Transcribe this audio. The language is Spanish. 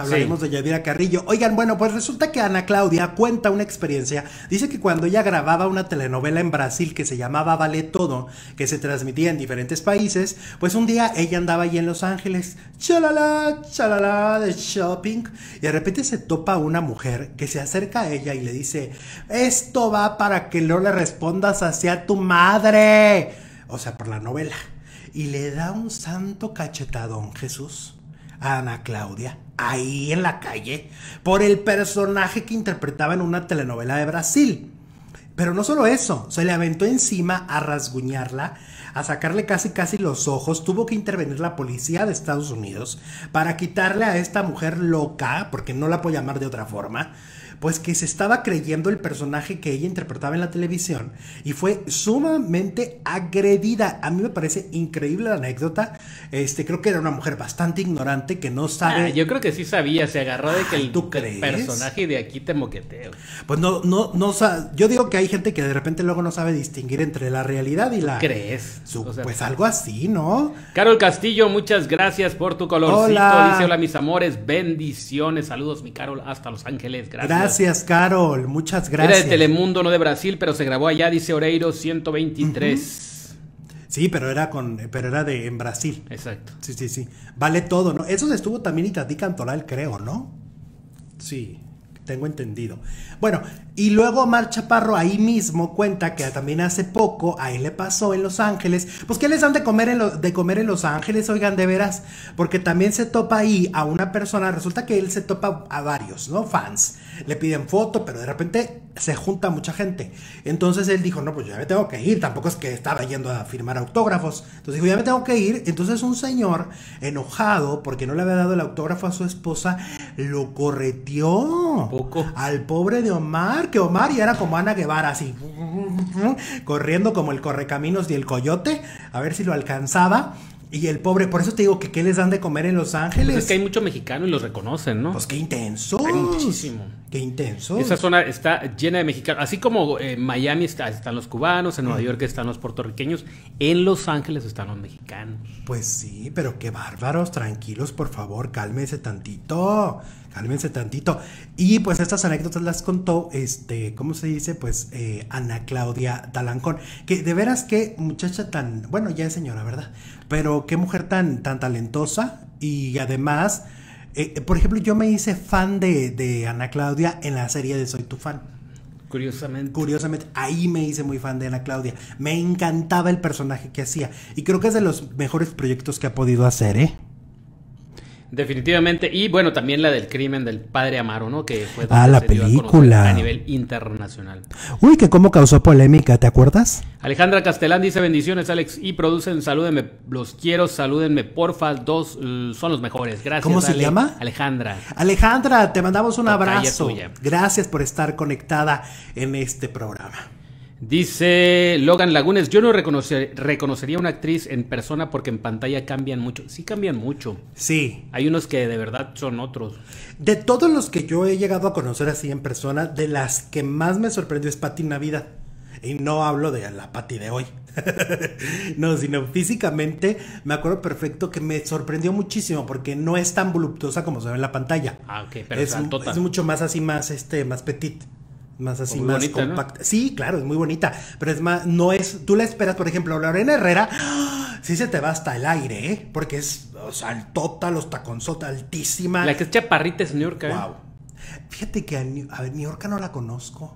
Hablaremos de Yadira Carrillo. Oigan, bueno, pues resulta que Ana Claudia cuenta una experiencia. Dice que cuando ella grababa una telenovela en Brasil que se llamaba Vale Todo, que se transmitía en diferentes países, pues un día ella andaba ahí en Los Ángeles, chalala, de shopping, y de repente se topa una mujer que se acerca a ella y le dice: esto va para que no le respondas hacia tu madre. O sea, por la novela. Y le da un santo cachetadón, Jesús, a Ana Claudia, ahí en la calle, por el personaje que interpretaba en una telenovela de Brasil. Pero no solo eso, se le aventó encima a rasguñarla, a sacarle casi los ojos. Tuvo que intervenir la policía de Estados Unidos para quitarle a esta mujer loca, porque no la puedo llamar de otra forma, pues que se estaba creyendo el personaje que ella interpretaba en la televisión y fue sumamente agredida. A mí me parece increíble la anécdota. Creo que era una mujer bastante ignorante que no sabe. Yo creo que sí sabía, se agarró de que ¿Tú crees? el personaje de aquí te moqueteo. Pues no, yo digo que hay gente que de repente luego no sabe distinguir entre la realidad y la... ¿Crees? Pues algo así, ¿no? Carol Castillo, muchas gracias por tu colorcito. Hola. Dice: hola mis amores, bendiciones, saludos mi Carol hasta Los Ángeles, Gracias, Carol, muchas gracias. Era de Telemundo, no de Brasil, pero se grabó allá, dice Oreiro 123. Sí, pero era en Brasil. Exacto. Sí. Vale Todo, ¿no? Eso estuvo también Itatí Cantoral, creo, ¿no? Sí, tengo entendido. Bueno, y luego Omar Chaparro ahí mismo cuenta que también hace poco a él le pasó en Los Ángeles. Pues ¿qué les dan de comer en Los Ángeles? Oigan, de veras, porque también se topa ahí a una persona. Resulta que él se topa a varios, ¿no? Fans. Le piden foto, pero de repente se junta mucha gente. Entonces él dijo: no, pues ya me tengo que ir. Tampoco es que estaba yendo a firmar autógrafos. Entonces dijo: ya me tengo que ir. Entonces un señor enojado porque no le había dado el autógrafo a su esposa, lo correteó. ¿Poco? Al pobre de Omar, que Omar ya era como Ana Guevara, así corriendo como el correcaminos y el coyote, a ver si lo alcanzaba. Y el pobre, por eso te digo que ¿qué les dan de comer en Los Ángeles? Pues es que hay mucho mexicano y los reconocen, ¿no? Pues qué intenso. Hay muchísimo. Qué intenso. Esa zona está llena de mexicanos. Así como en Miami están los cubanos, en Nueva York están los puertorriqueños, en Los Ángeles están los mexicanos. Pues sí, pero qué bárbaros, tranquilos, por favor, cálmense tantito. Y pues estas anécdotas las contó, ¿cómo se dice? Pues Ana Claudia Talancón, que de veras qué muchacha tan, bueno, ya es señora, ¿verdad? Pero qué mujer tan talentosa. Y además, por ejemplo, yo me hice fan de Ana Claudia en la serie de Soy tu fan. Curiosamente, ahí me hice muy fan de Ana Claudia. Me encantaba el personaje que hacía. Y creo que es de los mejores proyectos que ha podido hacer, ¿eh? Definitivamente. Y bueno, también la del crimen del padre Amaro, ¿no? Que fue la película a nivel internacional. Uy, que cómo causó polémica, ¿te acuerdas? Alejandra Castelán dice: bendiciones, Alex, y producen, salúdenme, los quiero, salúdenme, porfa, dos son los mejores. Gracias. ¿Cómo se llama? Alejandra, te mandamos un abrazo. Tuya. Gracias por estar conectada en este programa. Dice Logan Lagunes: yo no reconocería a una actriz en persona porque en pantalla cambian mucho. Sí cambian mucho. Sí. Hay unos que de verdad son otros. De todos los que yo he llegado a conocer así en persona, de las que más me sorprendió es Pati Navidad. Y no hablo de la Pati de hoy. No, sino físicamente me acuerdo perfecto que me sorprendió muchísimo porque no es tan voluptuosa como se ve en la pantalla. Ah, ok, pero es mucho más así, más petit. Más así, más bonita, compacta, ¿no? ¿no? Sí, claro, es muy bonita. Pero es más, no es, tú la esperas, por ejemplo, Lorena Herrera, sí se te va hasta el aire, ¿eh? Porque es, o sea, altota, los taconzota, altísima. La que es chaparrita es New York, ¿eh? Wow. Fíjate que a ver, New York no la conozco.